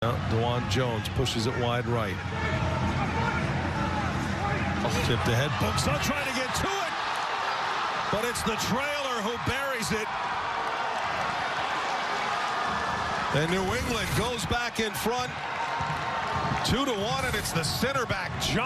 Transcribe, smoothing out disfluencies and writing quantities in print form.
DeJuan Jones pushes it wide right. Tipped ahead. Buxton trying to get to it. But it's the trailer who buries it. And New England goes back in front 2-1, and it's the center back, John.